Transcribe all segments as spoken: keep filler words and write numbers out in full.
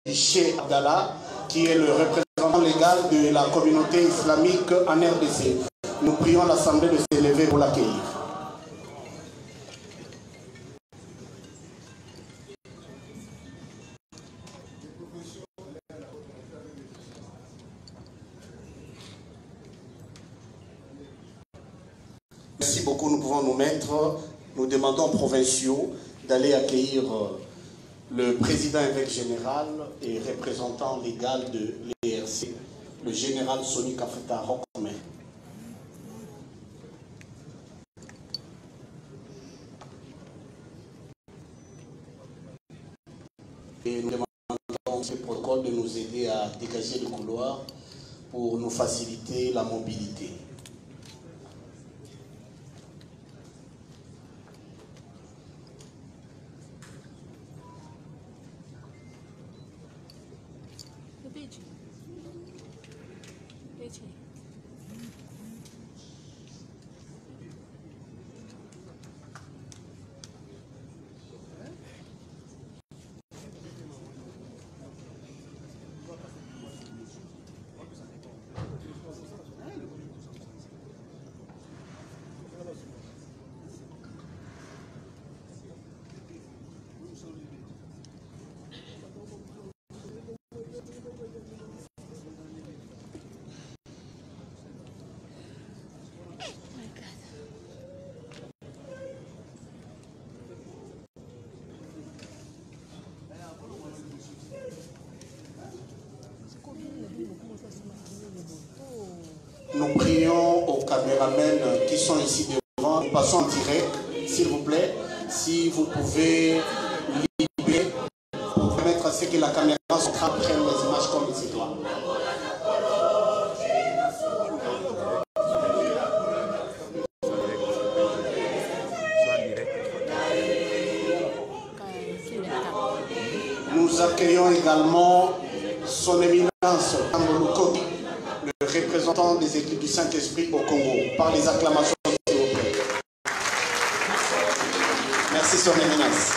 Cheikh Abdallah, qui est le représentant légal de la communauté islamique en R D C. Nous prions l'Assemblée de s'élever pour l'accueillir. Merci beaucoup, nous pouvons nous mettre. Nous demandons aux provinciaux d'aller accueillir le président évêque général et représentant légal de l'E R C, le général Soni Kafeta Rokome. Et nous demandons ce protocole de nous aider à dégager le couloir pour nous faciliter la mobilité. Nous prions aux caméramens qui sont ici devant. Nous passons en direct, s'il vous plaît. Si vous pouvez libérer pour permettre à ce que la caméra centrale prenne les images comme il se doit. Nous accueillons également son éminence Tambolo Koki, le représentant des églises du Saint-Esprit au Congo, par les acclamations, s'il vous plaît. Merci, son éminence.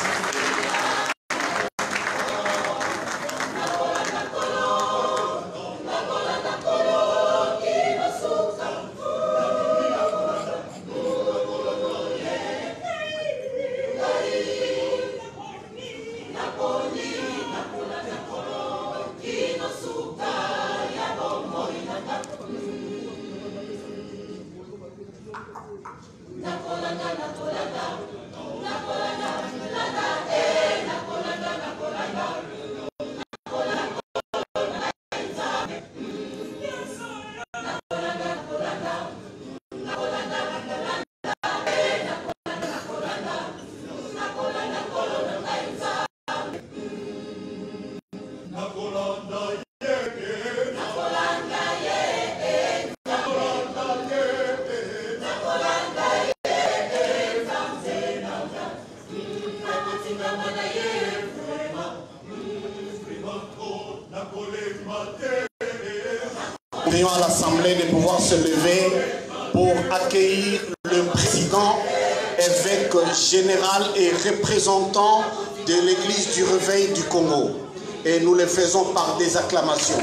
Prions à l'Assemblée de pouvoir se lever pour accueillir le président, évêque général et représentant de l'Église du Réveil du Congo. Et nous le faisons par des acclamations.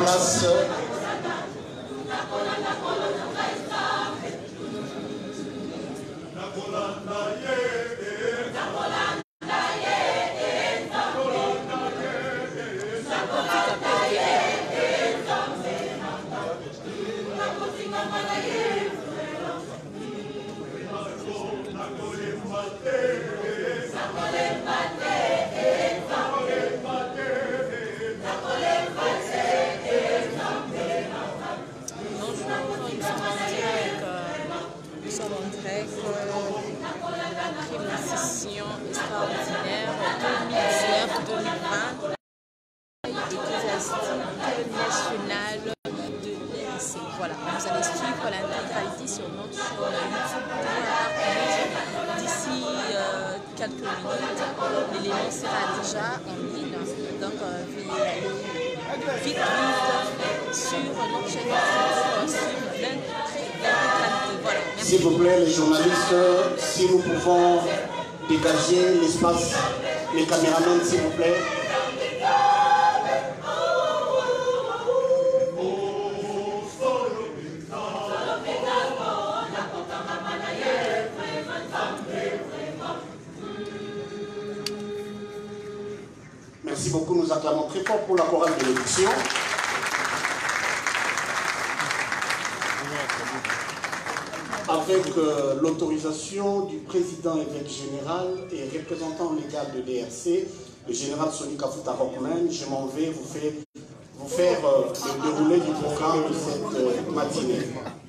place. Voilà, vous allez suivre l'intégralité sur notre chaîne YouTube. D'ici euh, quelques minutes, l'élément sera déjà en ligne. Donc, euh, veuillez aller vite, vite sur notre chaîne YouTube pour suivre l'intégralité. Voilà, s'il vous plaît, les journalistes, si nous pouvons dégager l'espace, les caméramans, s'il vous plaît. Merci beaucoup, nous acclamons très fort pour la chorale bénédiction. Avec euh, l'autorisation du président évêque général et représentant légal de l'E R C, le général Sonny Kafuta Rockman, je m'en vais vous faire, vous faire euh, le déroulé du programme de cette euh, matinée.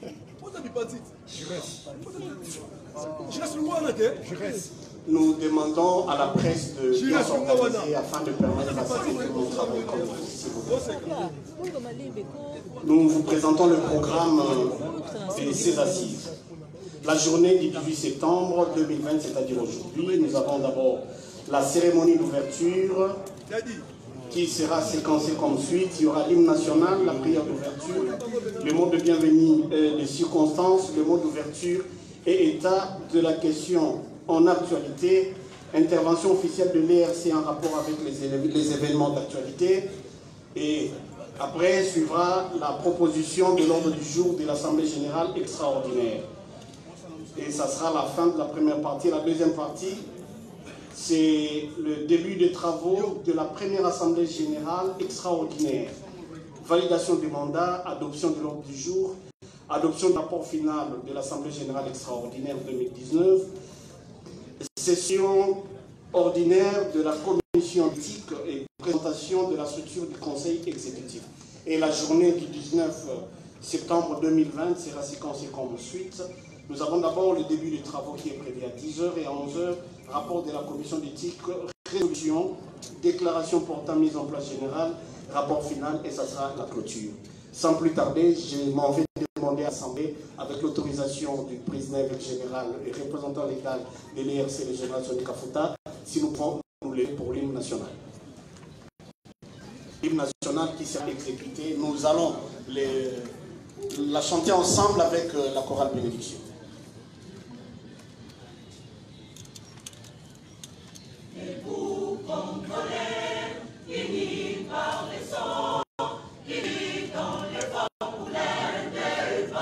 Nous demandons à la presse de bien s'organiser afin de permettre à citer tout notre travail comme s'il vous plaît. Nous vous présentons le programme de ces assises. La journée du dix-huit septembre deux mille vingt, c'est-à-dire aujourd'hui, nous avons d'abord la cérémonie d'ouverture qui sera séquencée comme suite. Il y aura l'hymne national, la prière d'ouverture, le mot de bienvenue, euh, les circonstances, le mot d'ouverture et état de la question en actualité, intervention officielle de l'E R C en rapport avec les, les événements d'actualité. Et après suivra la proposition de l'ordre du jour de l'Assemblée générale extraordinaire. Et ça sera la fin de la première partie. La deuxième partie, c'est le début des travaux de la première Assemblée générale extraordinaire. Validation des mandats, adoption de l'ordre du jour, adoption du rapport final de l'Assemblée générale extraordinaire deux mille dix-neuf, session ordinaire de la commission d'éthique et présentation de la structure du conseil exécutif. Et la journée du dix-neuf septembre deux mille vingt sera séquencée comme suite. Nous avons d'abord le début des travaux qui est prévu à dix heures et à onze heures, rapport de la commission d'éthique, résolution, déclaration portant mise en place générale, rapport final et ça sera la clôture. Sans plus tarder, je m'en vais demander à l'Assemblée, avec l'autorisation du président évêque général et représentant légal de l'E R C, le général Sonny Kafuta, si nous pouvons nous lever pour l'hymne national. L'hymne national qui sera exécuté, nous allons les, la chanter ensemble avec euh, la chorale bénédiction. Et vous comprenez, unis par les sons, qui vivent dans les forts pour l'indépendance.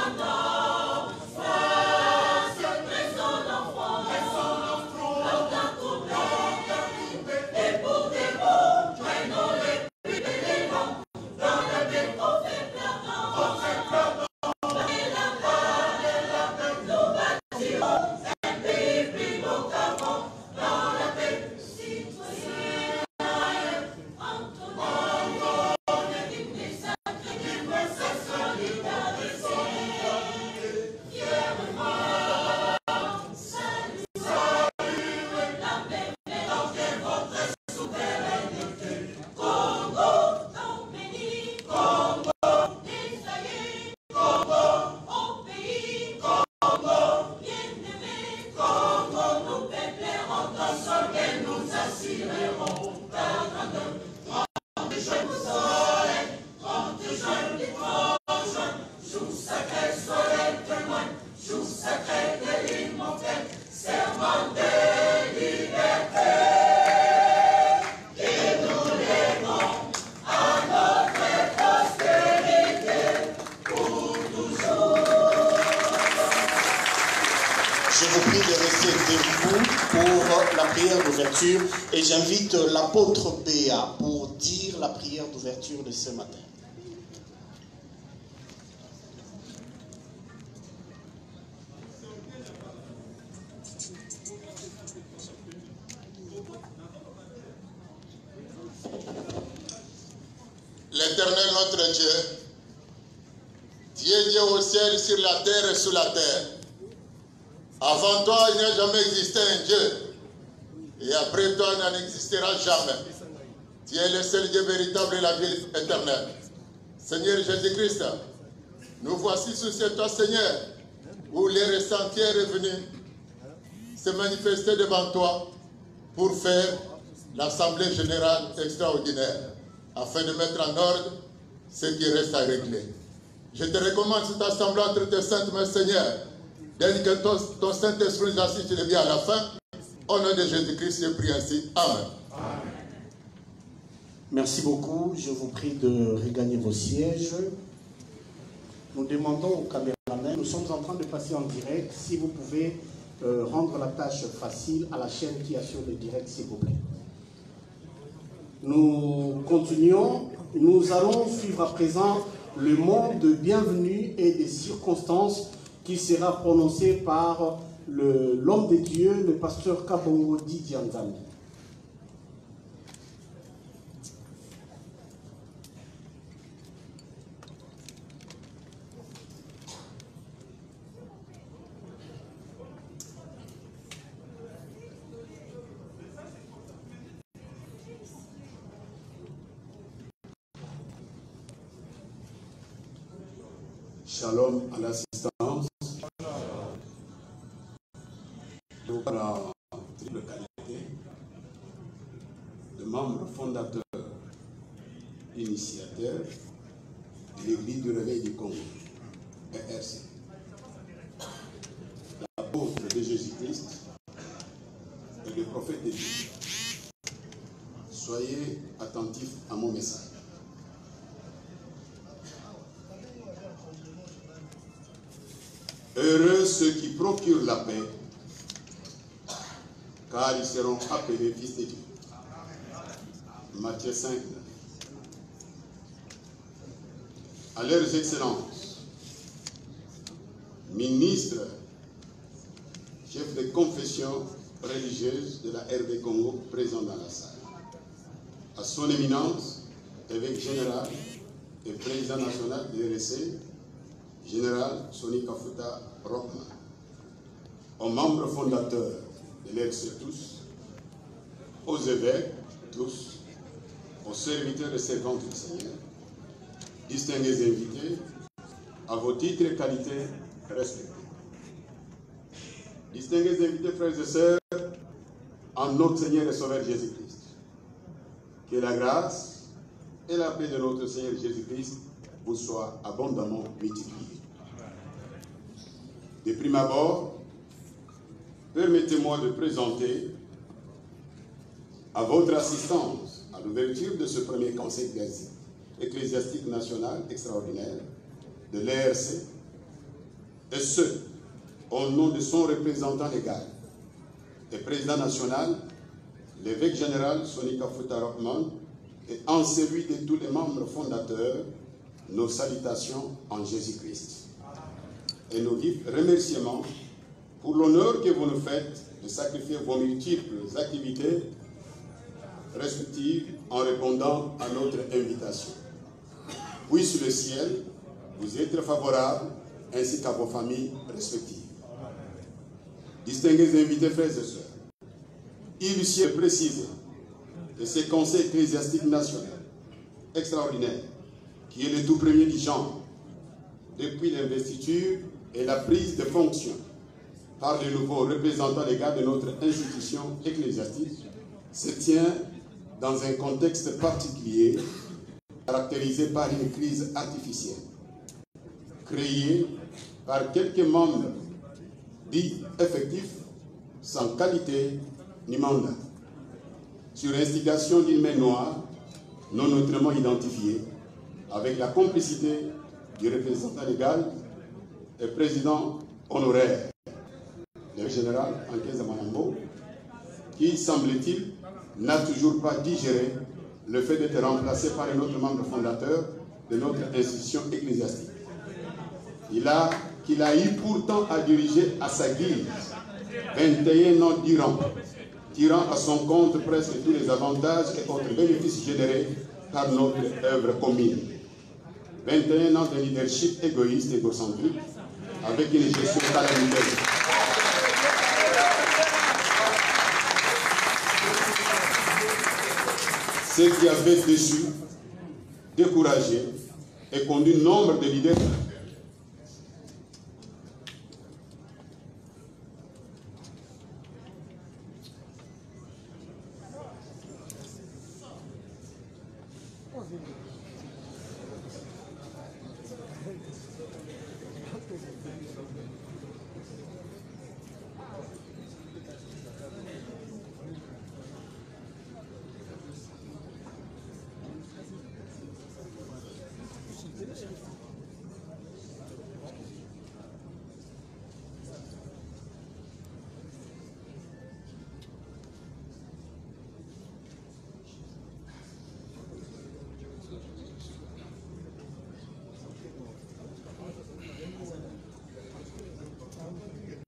C'est très son enfant, lors d'un couplet, et pour des mots, traînons les plus les noms, dans le but on fait perdant, on fait perdant, et la balle, et la prie de rester debout pour la prière d'ouverture et j'invite l'apôtre Béa pour dire la prière d'ouverture de ce matin. L'Éternel notre Dieu, Dieu Dieu au ciel, sur la terre et sous la terre. Avant toi, il n'y a jamais existé un Dieu. Et après toi, il n'en existera jamais. Tu es le seul Dieu véritable et la vie éternelle. Seigneur Jésus-Christ, nous voici sous ce toit, Seigneur, où les ressentis est venu se manifester devant toi pour faire l'Assemblée générale extraordinaire, afin de mettre en ordre ce qui reste à régler. Je te recommande cette assemblée entre tes saintes mains, Seigneur, dès que ton, ton Saint-Esprit nous assiste le bien à la fin. Au nom de Jésus-Christ, je prie ainsi. Amen. Amen. Merci beaucoup. Je vous prie de regagner vos sièges. Nous demandons aux caméramans, nous sommes en train de passer en direct. Si vous pouvez euh, rendre la tâche facile à la chaîne qui assure le direct, s'il vous plaît. Nous continuons. Nous allons suivre à présent le mot de bienvenue et des circonstances qui sera prononcé par l'homme de Dieu, le pasteur Kabongo Didianzami. Shalom à l'assistance. Donc, la triple qualité de membre fondateur, initiateur de l'Église du Réveil du Congo, E R C. L'apôtre de Jésus-Christ et le prophète de Dieu. Soyez attentifs à mon message. Heureux ceux qui procurent la paix, car ils seront appelés fils de Dieu. Matthieu cinq. À leurs excellences, ministres, chefs de confession religieuse de la R D Congo présents dans la salle. À son éminence, évêque général et président national de l'R C, Général Soni Kafuta Rockman, aux membres fondateurs de l'R C tous, aux évêques tous, aux serviteurs et servantes du Seigneur, distingués invités, à vos titres et qualités respectés. Distingués invités, frères et sœurs, en notre Seigneur et Sauveur Jésus-Christ, que la grâce et la paix de notre Seigneur Jésus-Christ vous soient abondamment multipliées. De prime abord, permettez-moi de présenter à votre assistance à l'ouverture de ce premier conseil ecclésiastique national extraordinaire de l'E R C, et ce, au nom de son représentant légal et président national, l'évêque général Soni Kafuta Rockman, et en celui de tous les membres fondateurs, nos salutations en Jésus-Christ. Et nos vifs remerciements pour l'honneur que vous nous faites de sacrifier vos multiples activités respectives en répondant à notre invitation. Puisse le ciel vous être favorable ainsi qu'à vos familles respectives. Distingués invités, frères et sœurs, il est précisé que ce conseil ecclésiastique national extraordinaire, qui est le tout premier du genre, depuis l'investiture et la prise de fonction par le nouveau représentant légal de notre institution ecclésiastique, se tient dans un contexte particulier caractérisé par une crise artificielle, créée par quelques membres dits effectifs sans qualité ni mandat, sur instigation d'une main noire non autrement identifiée, avec la complicité du représentant légal et président honoraire le général Ankeza Manambo, qui, semble-t-il, n'a toujours pas digéré le fait d'être remplacé par un autre membre fondateur de notre institution ecclésiastique. Il a, qu'il a eu pourtant à diriger à sa guise vingt et un ans d'Iran, tirant à son compte presque tous les avantages et autres bénéfices générés par notre œuvre commune. vingt et un ans de leadership égoïste et égocentrique, avec une gestion calamiteuse. Ce qui avait déçu, découragé et conduit nombre de leaders Oh,